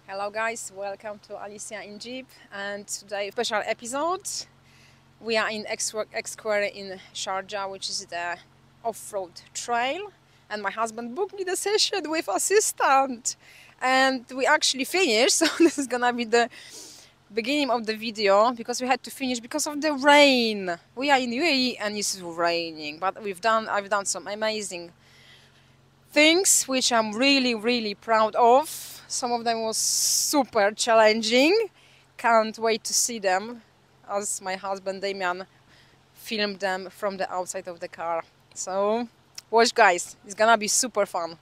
Hello guys, welcome to Alicia in Jeep, and today special episode. We are in Xquarry in Sharjah, which is the off-road trail, and my husband booked me the session with assistant, and we actually finished. So this is gonna be the beginning of the video because we had to finish because of the rain. We are in UAE and it's raining, but I've done some amazing things which I'm really proud of. Some of them was super challenging. Can't wait to see them as my husband Damian filmed them from the outside of the car. So watch guys, it's gonna be super fun.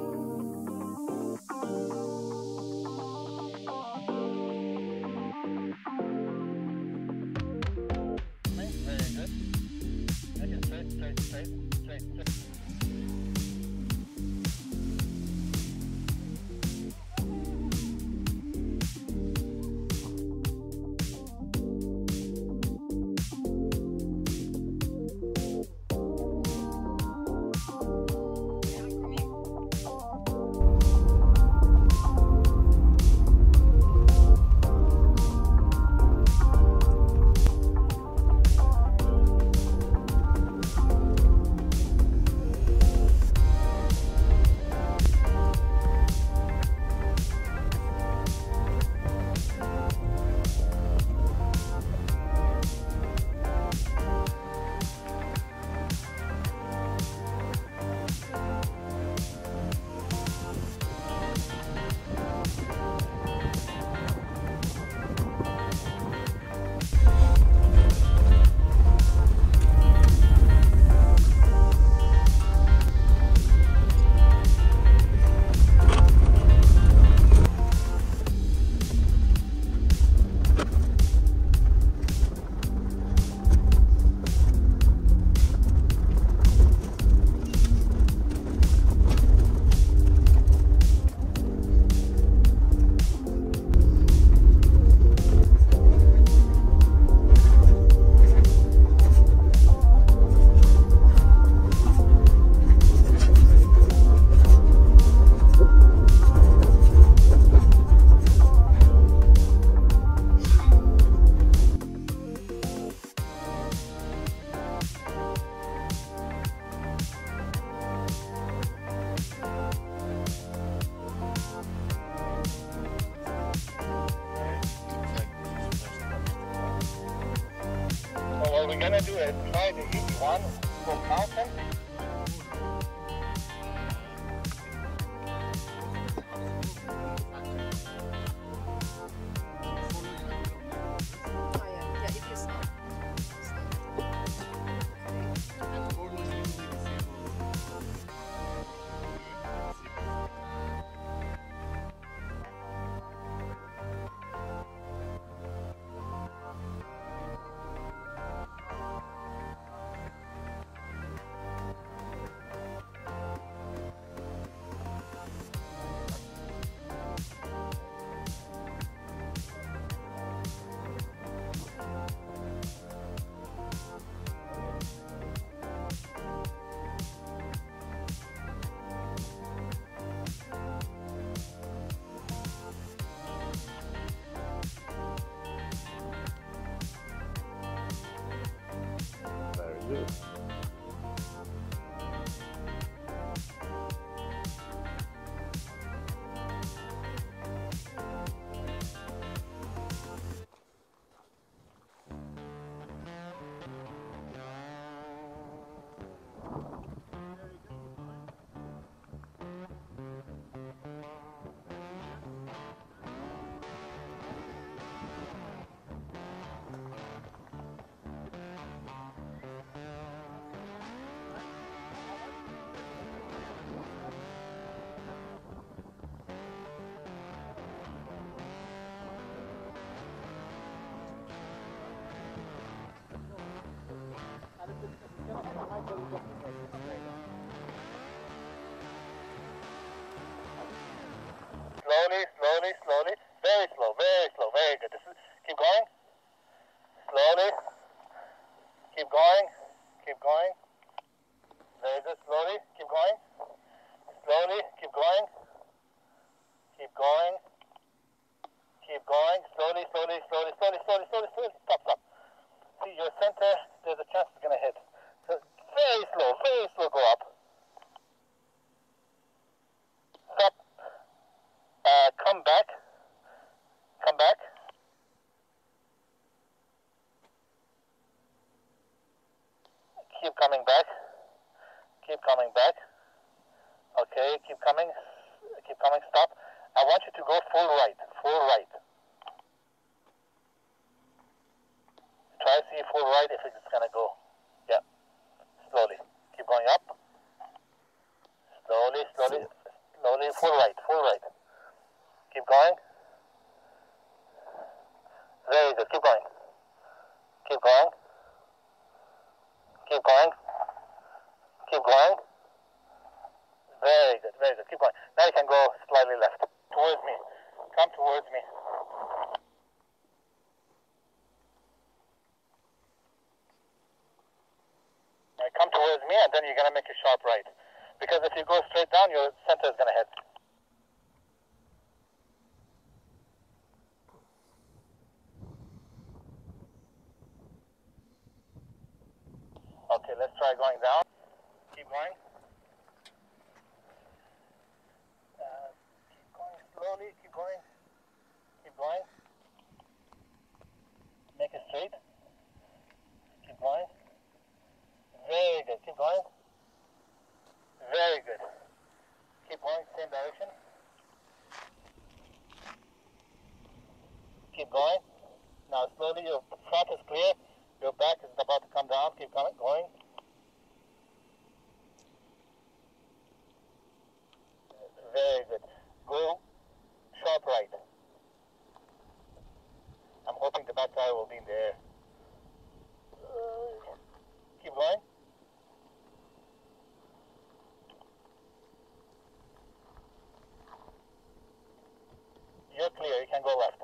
What we're gonna do is try the easy one, go mountain. Very good. Slowly. Very slow, very good. Keep going. Slowly. Keep going. Very good. Slowly. Keep going. Slowly. Keep going. slowly, slowly, slowly, slowly, slowly, slowly, slowly. Stop, stop. See, your center, there's a chance it's going to hit. So very slow, go up. Stop. Come back. Come back. Keep coming back. Keep coming back. Okay, keep coming. Keep coming, stop. I want you to go full right. Full right. Try to see full right if it's going to go. Yeah. Slowly. Keep going up. Slowly, slowly, slowly. Full right. Full right. Keep going. Very good. Keep going. Keep going. Keep going. Keep going. Very good. Very good. Keep going. Now you can go slightly left. Towards me. Come towards me. Right, come towards me, and then you're going to make a sharp right. Because if you go straight down, your center is going to hit. Okay, let's try going down. Keep going. Keep going slowly. Keep going. Keep going. Make it straight. Keep going. Very good. Keep going. Very good. Keep going. Same direction. Keep going. Now slowly, your front is clear. Your back is about to come down. Keep going. Very good. Go sharp right. I'm hoping the back tire will be in the air. Keep going. You're clear. You can go left.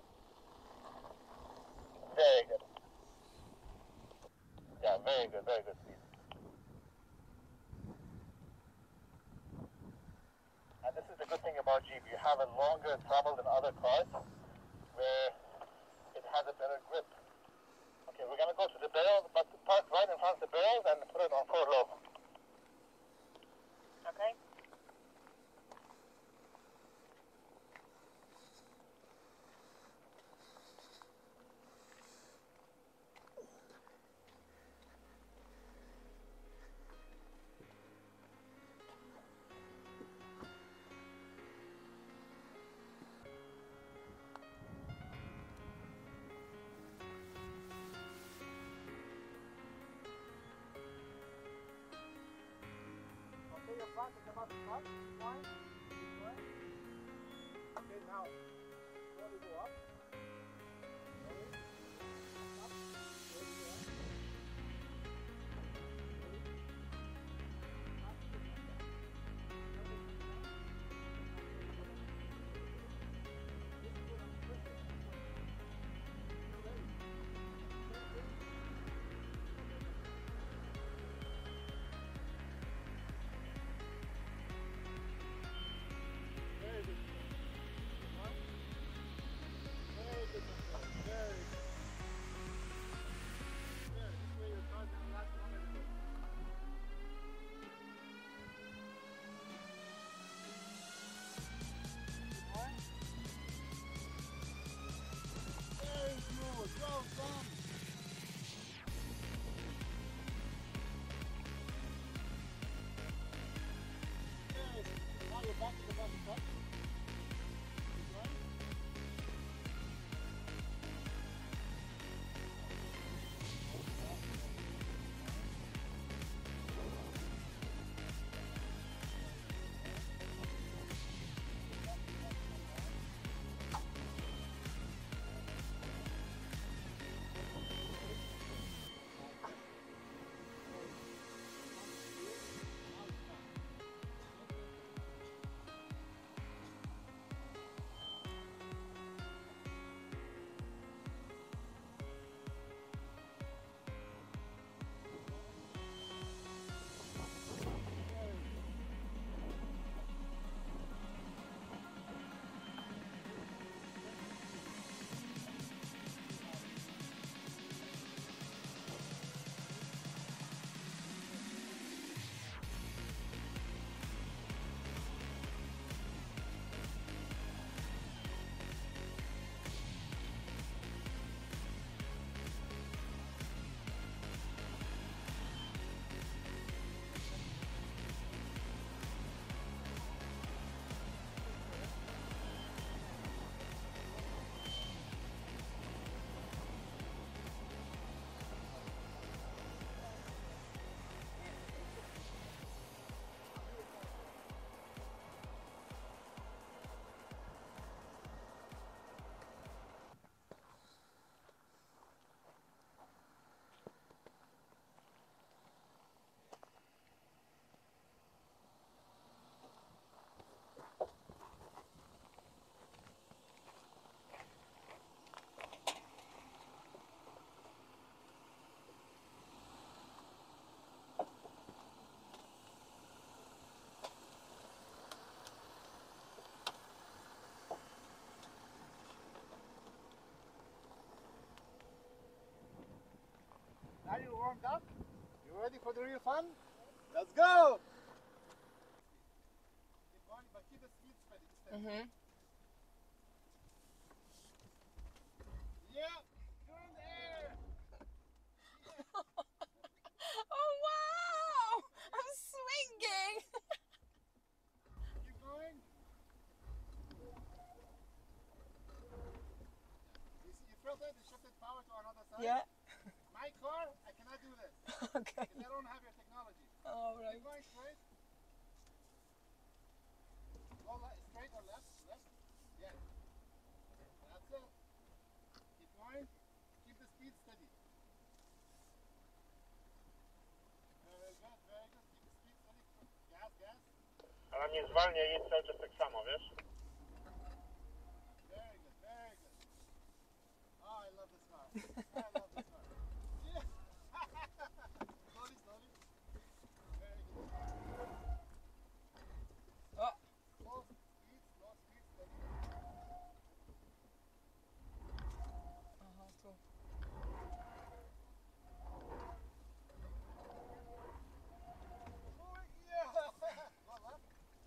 Very good. Yeah, very good, please. And this is the good thing about Jeep. You have a longer travel than other cars where it has a better grip. Okay, we're going to go to the barrel, but park right in front of the barrels and put it on 4 low. Okay. Okay, your front is about to start. One, okay, now slowly go up. Slowly. Up. Slowly go up. Very good. warmed up? You ready for the real fun? Let's go! Keep going, but keep the speed steady. Mm-hmm. Yeah, you're in the air. Oh wow! I'm swinging. Keep going. You see, you felt it? You shifted power to another side? Yeah. My car, I cannot do this. Okay. Because I don't have your technology. All right. Keep going straight. Go straight or left? Left? Yeah. That's it. Keep going. Keep the speed steady. Very good, very good. Keep the speed steady. Gas, gas. Ale nie zwalnia, jedź cały czas tak samo, wiesz? Very good, very good. Oh, I love this car. I love this car. Yeah. Slowly, slowly. Very good. Oh. Slow speed, steady. Aha, tu. Oh, yeah. Go left.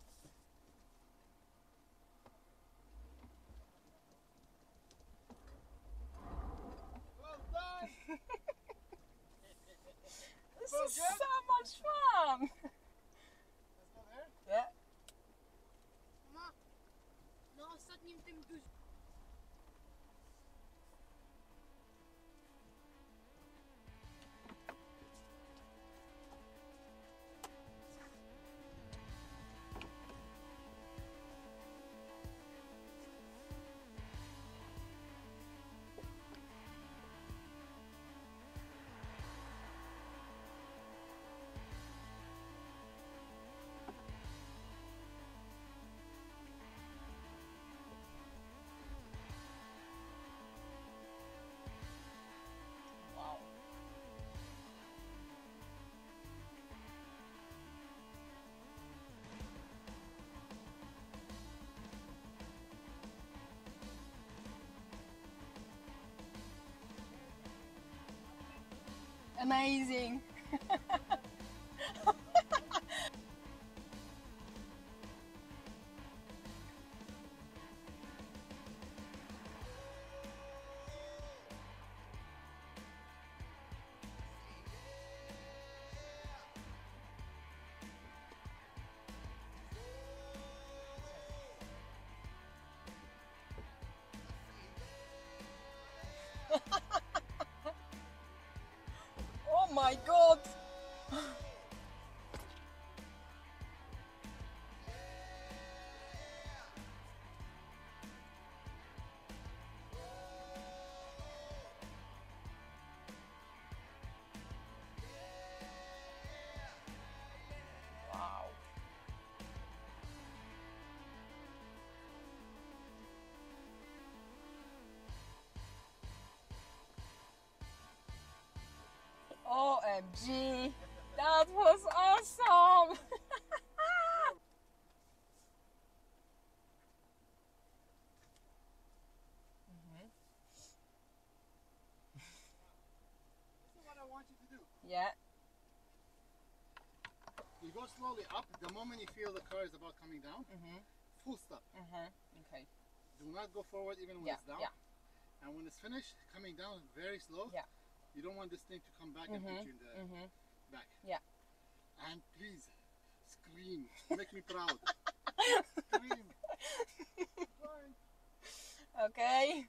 Well done. This Well, is good. so much fun. Let's go there. Yeah. Mama, na ostatnim tym dużym. Wow. Amazing. Oh my god. Wow. OMG. That was awesome. This is what I want you to do. Yeah. You go slowly up. The moment you feel the car is about coming down, full stop. Okay. Do not go forward even when Yeah. it's down. Yeah. And when it's finished, coming down very slow. Yeah. You don't want this thing to come back and put you in the back. Yeah. And please, scream. Make me proud. Scream. Keep going. Okay.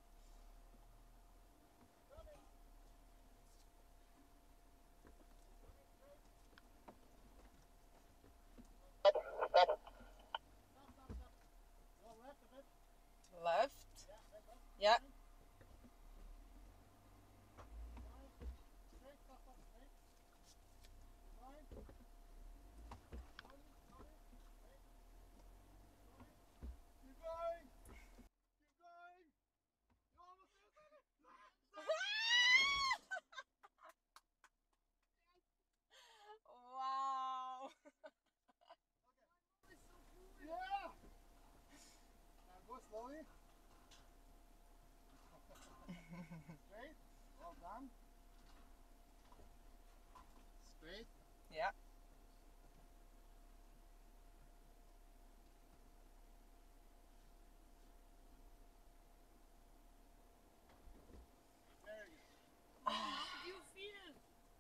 Stop, stop. Go left a bit. Left. Yeah, right left. Yeah. Going. Straight, stop, straight. Keep going. Slowly, slowly. Straight. Keep going. Keep going. You almost did it. Wow. Yeah. Now go slowly. Straight. Well done. straight. Yeah. Very good. How do you feel?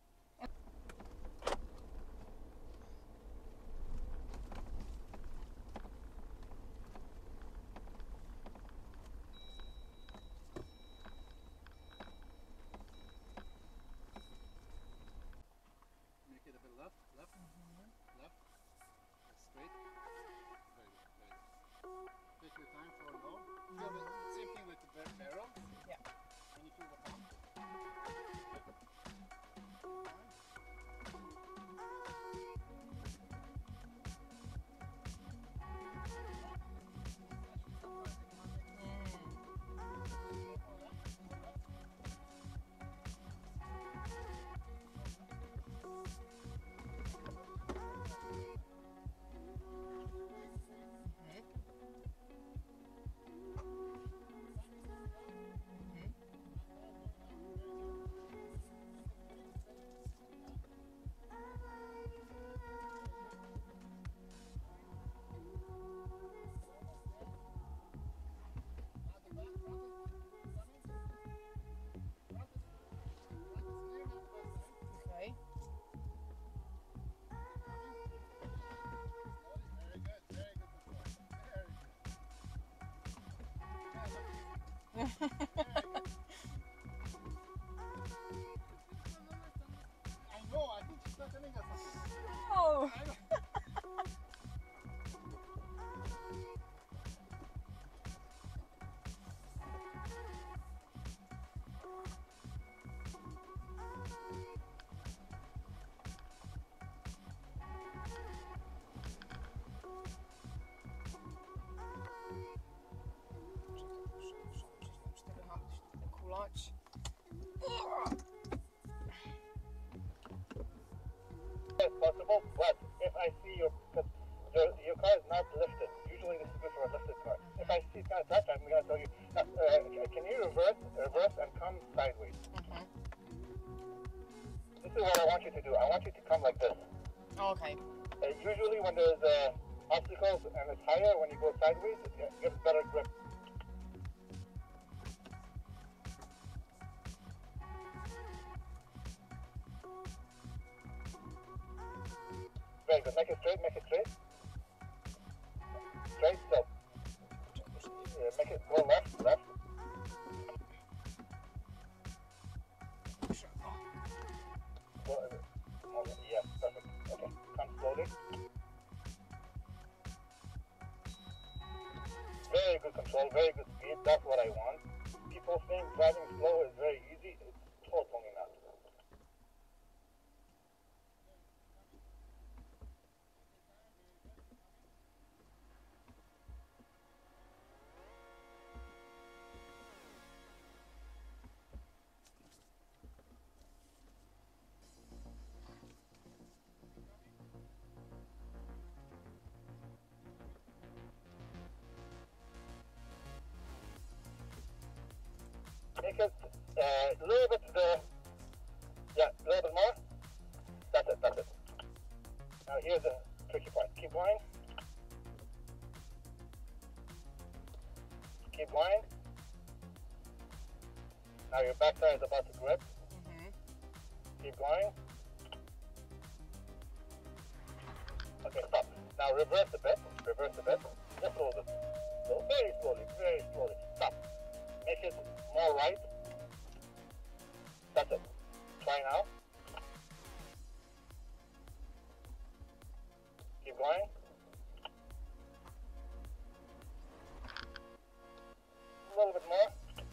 Make it a bit left, left, left. That's straight. Very good, very good. Take your time for low. Feel the same thing with the barrel. Yeah. When you feel the pump. Okay. Very good, very good control. Very good. I know, I think she's not telling us something. Oh. Kulacz. It's possible, but if I see your car is not lifted, usually this is good for a lifted car. If I see it's not that, I'm going to tell you, can you reverse and come sideways? This is what I want you to do. I want you to come like this. Okay. Usually when there's obstacles and it's higher, when you go sideways, it gives better grip. Very good. Make it straight, make it straight. Straight, still. Make it go left, left. Yes, perfect. Okay, come slowly. Very good control, very good speed. That's what I want. People think driving slow is very easy. It's totally not. Make it a little bit yeah, a little bit more. That's it, that's it. Now here's the tricky part. Keep going. Keep going. Now your back tire is about to grip. Keep going. Okay, stop. Now reverse a bit. Reverse a bit. Just a little bit. So very slowly, very slowly. Stop. Make it more right. That's it. Try now. Keep going. A little bit more.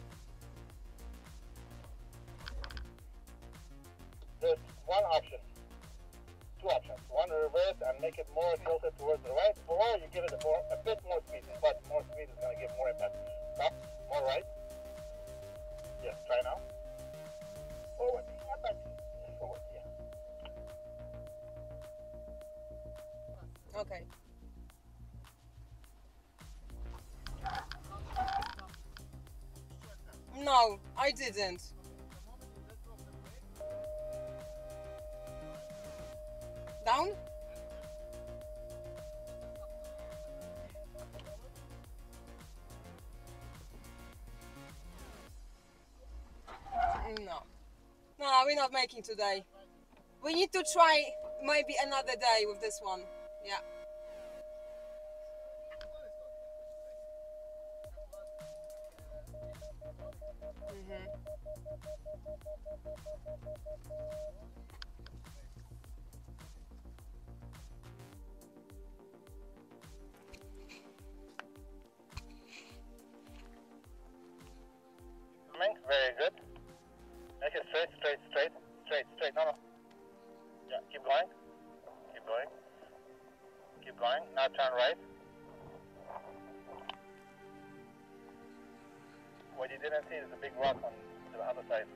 There's one option. Two options. One, reverse and make it more tilted towards the right, or you give it a bit more speed, but more speed is going to give more impact. Stop. More right. Yes, try now. Forward. Not back. Forward, yeah. Okay. No, I didn't. down? No. No, we're not making today. We need to try maybe another day with this one. Yeah. Coming, very good. Make it straight, straight, straight, straight, straight. No, no. Yeah, keep going. Keep going. Keep going. Now turn right. What you didn't see is the big rock on the other side.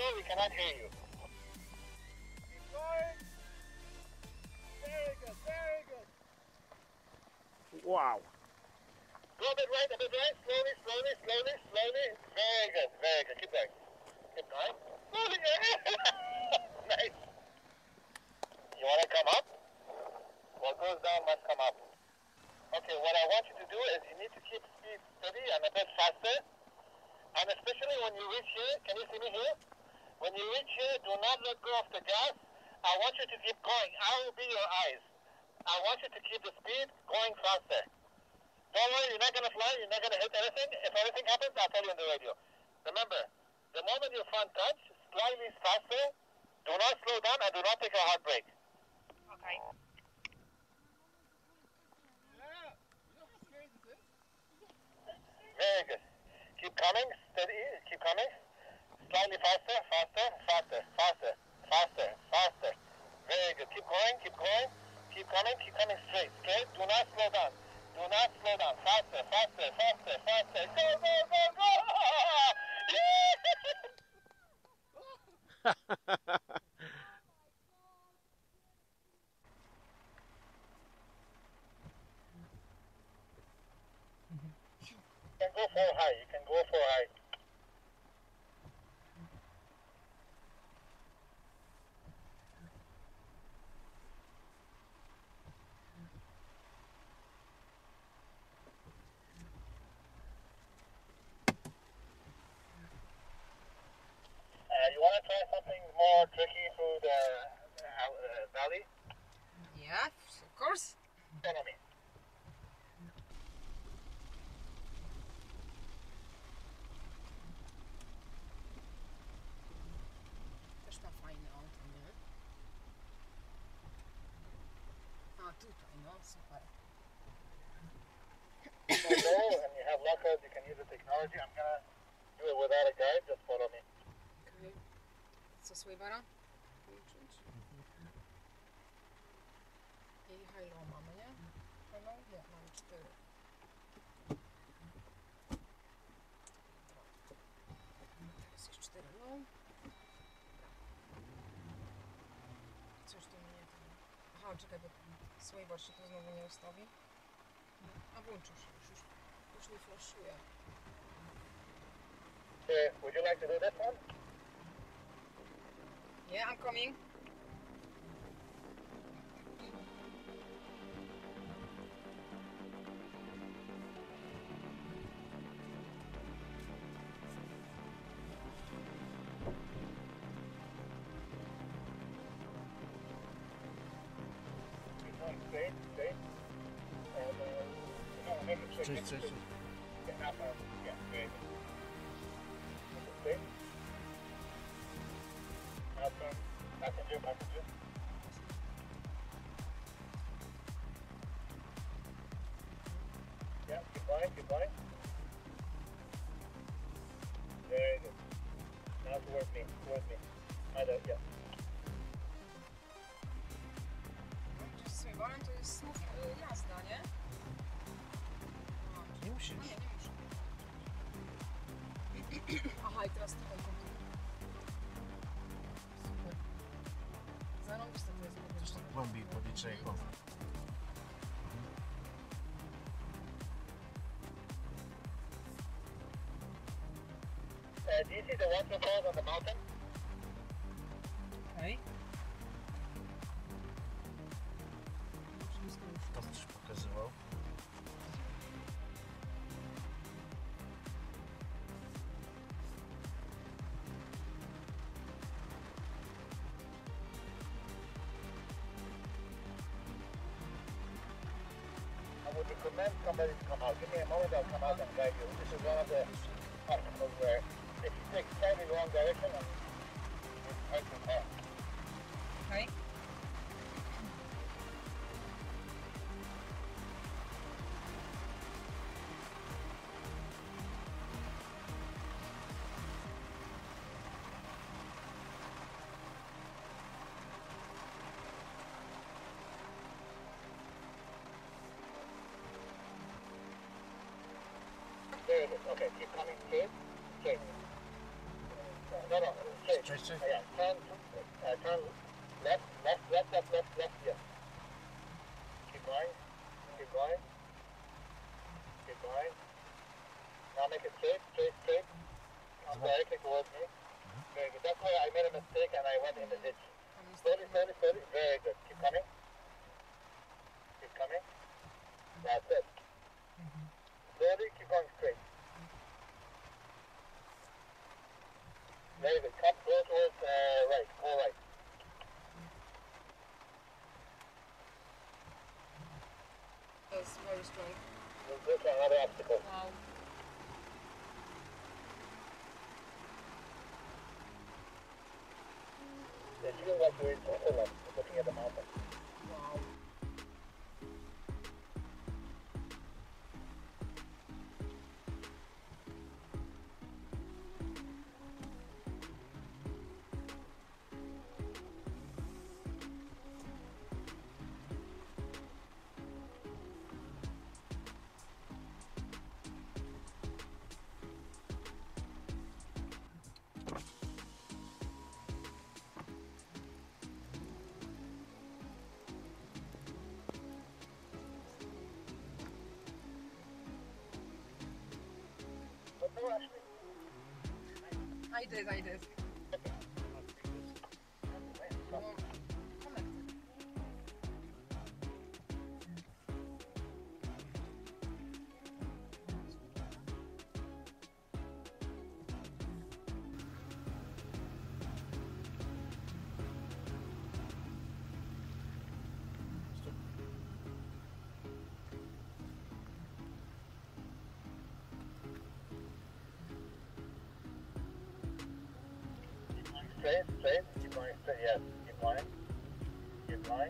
slow, we cannot hear you. Keep going. Very good, very good. Wow. Go a bit right, slowly, slowly, slowly, slowly. Very good, very good. Keep going. Keep going. Slowly. Nice. You want to come up? What goes down must come up. Okay, what I want you to do is you need to keep speed steady and a bit faster. And especially when you reach here, can you see me here? When you reach here, do not let go of the gas. I want you to keep going. I will be your eyes. I want you to keep the speed going faster. Don't worry, you're not going to fly, you're not going to hit anything. If anything happens, I'll tell you on the radio. Remember, the moment your front touch, slightly faster, do not slow down and do not take a hard brake. Okay. Very good. Keep coming, steady, keep coming. Slightly faster, faster, faster, faster, faster, faster. Very good. Keep going, keep going. Keep coming straight, straight. Do not slow down. Do not slow down. Faster, faster, faster, faster. Go, go, go, go! You can go for high. You can go for high. You want to try something more tricky through the valley? Yeah, of course. Follow me. Też ma fajne auto, nie? A tutaj, no super. So low and you have lockers, you can use the technology. I'm going to do it without a guide. Just follow me. Okay. Co, Swayvara? Liczyć. I high-low mamy, nie? High-low? Nie, mamy 4. Teraz jest 4 low. Coś tu mnie tam... Aha, czekaj, bo Swaybar się tu znowu nie ustawi. A włączył się już mi flashuje. Would you like to do this one? Yeah, I'm coming. Keep going straight, straight. And make it straight. Cześć, cześć. Yeah, very good. Straight. Now turn. Passenger, passenger. Yeah, keep going, keep going. Very good. Now towards me, towards me. Either, yeah. Z Swaybarem to jest smooth jazda, nie? Nie musisz. Nie muszę. Aha, i teraz tutaj kontynuuję. Super. Zarąbiste to jest. Zresztą głębiej podliczę go. Do you see the waterfalls on the mountain? Okej. Tam coś pokazywał. I would recommend somebody to come out. Give me a moment, I'll come out and guide you. This is one of the obstacles where if you take slightly the wrong direction, and it hurts your car. Okej. Very good. Okay, keep coming straight, straight. No, no, straight. Straight. Yeah, turn left, yeah. Keep going. Now make it straight. Come directly towards me. Very good. That's why I made a mistake and I went in the ditch. Slowly. Very good. Keep coming. That's it. Slowly, keep going straight. Very good. Go towards right. Go right. That's very strong. We'll go to another obstacle. Wow. They feel like you're in Switzerland, looking at the mountain. Wow. But no, actually, I did. Well, connected. straight. Keep going straight. Yes. Keep going.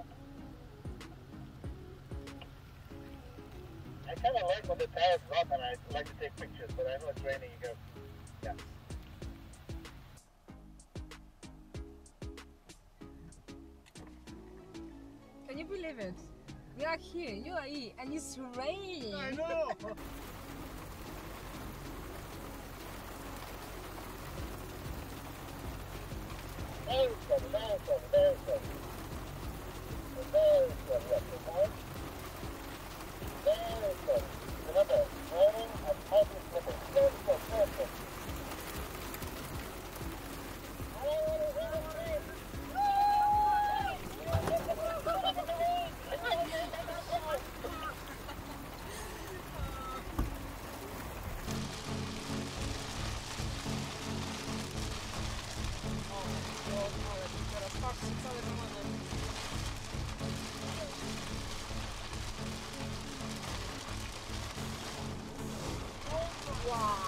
I kind of like when the tires drop and I like to take pictures, but I know it's raining. You go. Yeah. Can you believe it? We are here in UAE and it's raining. I know. Very steady. Yes, keep going. Very steady. Remember, raining and heavy slipping. Very steady. Wow.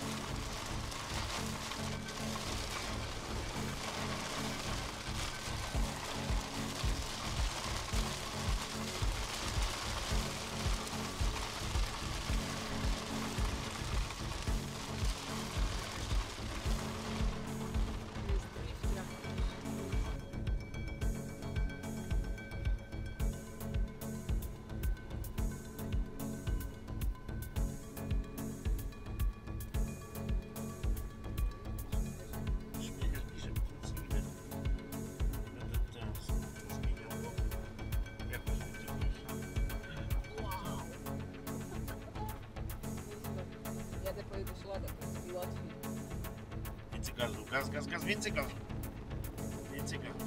Jadę po jego śladach, to jest mi łatwiej. Więcej gazu, więcej gazu. Więcej gazu.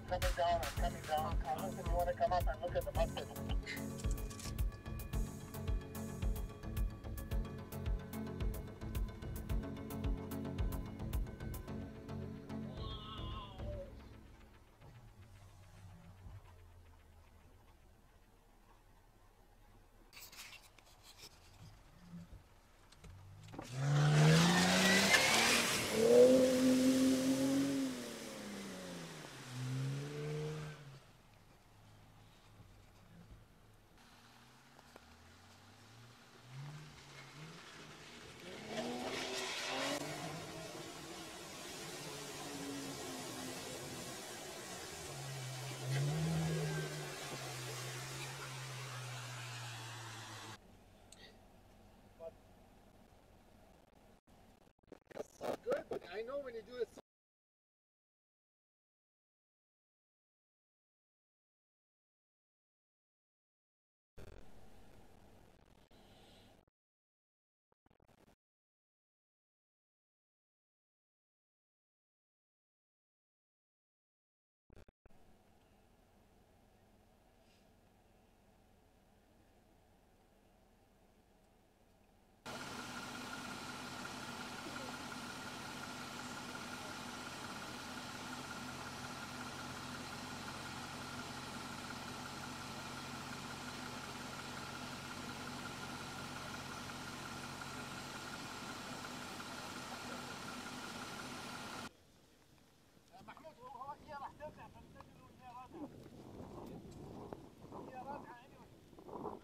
coming down, I'm coming down. Carlos, if you want to come up and look at the mud pit. Good, but I know when you do it. محمود هو هي راح ترجع فنسجل وهي راجعه. هي راجعه anyway.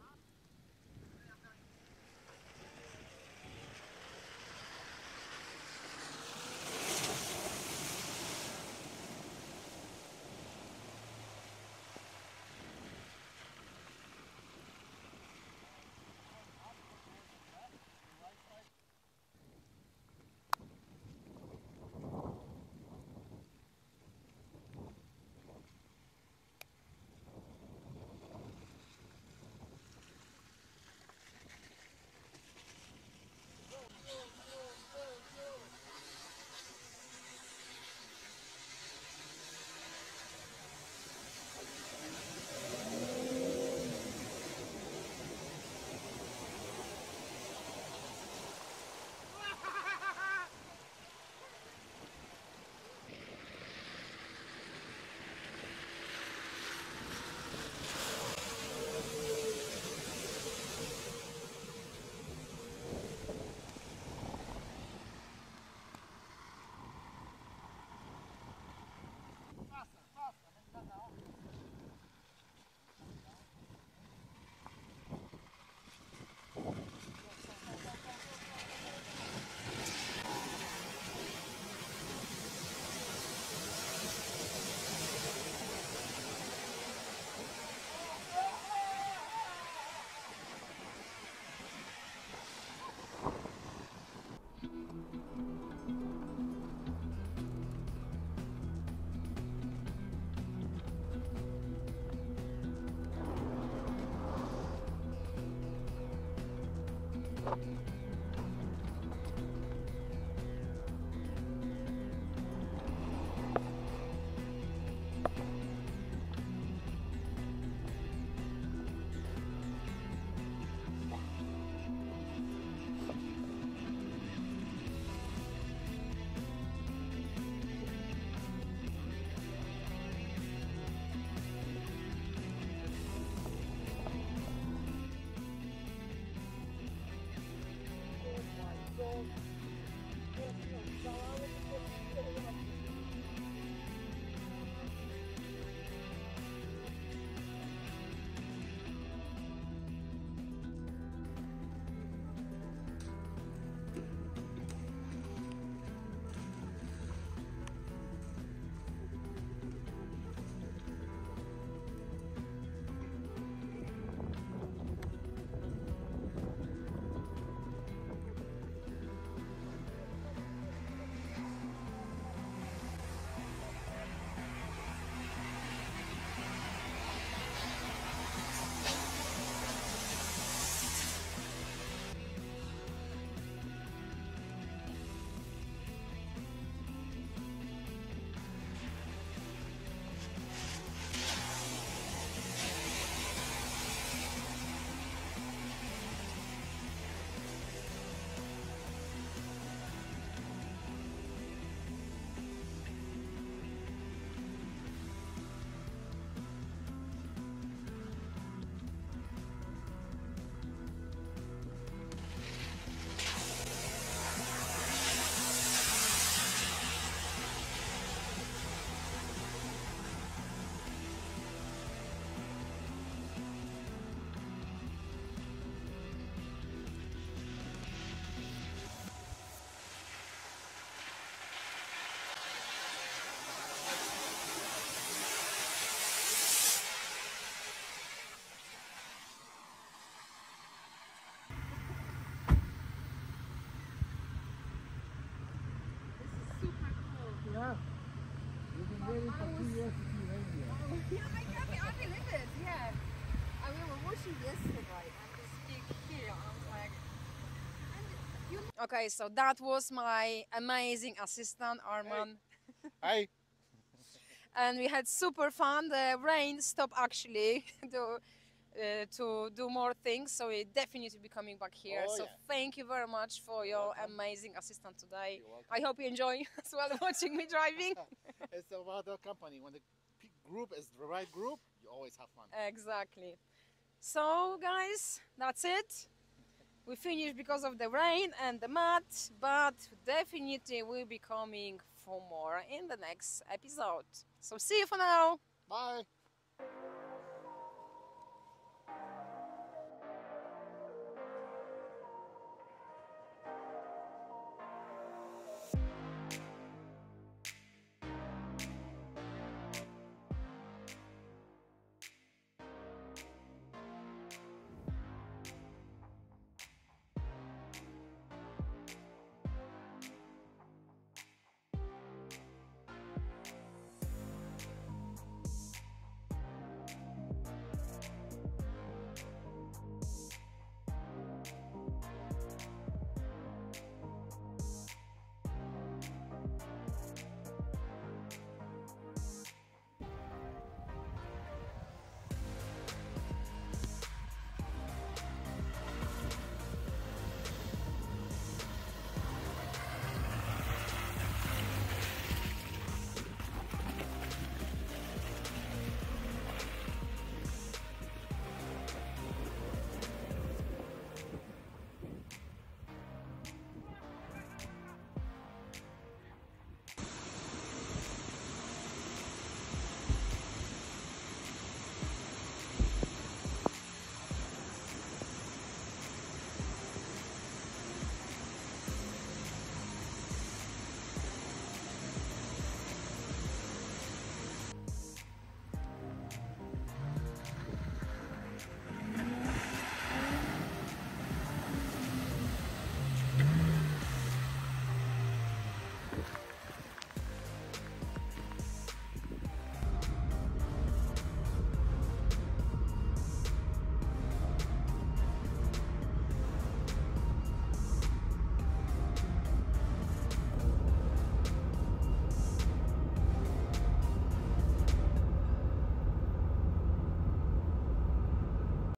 Okay, so that was my amazing assistant, Arman. Hi. And we had super fun. The rain stopped actually to do more things, so we definitely be coming back here. Oh, so yeah. thank you very much for your welcome. amazing assistant today. You're welcome. I hope you enjoy as well watching me driving. It's about the company. When the group is the right group, you always have fun. Exactly. So guys, that's it. We finished because of the rain and the mud, but definitely we'll be coming for more in the next episode. So see you for now. Bye.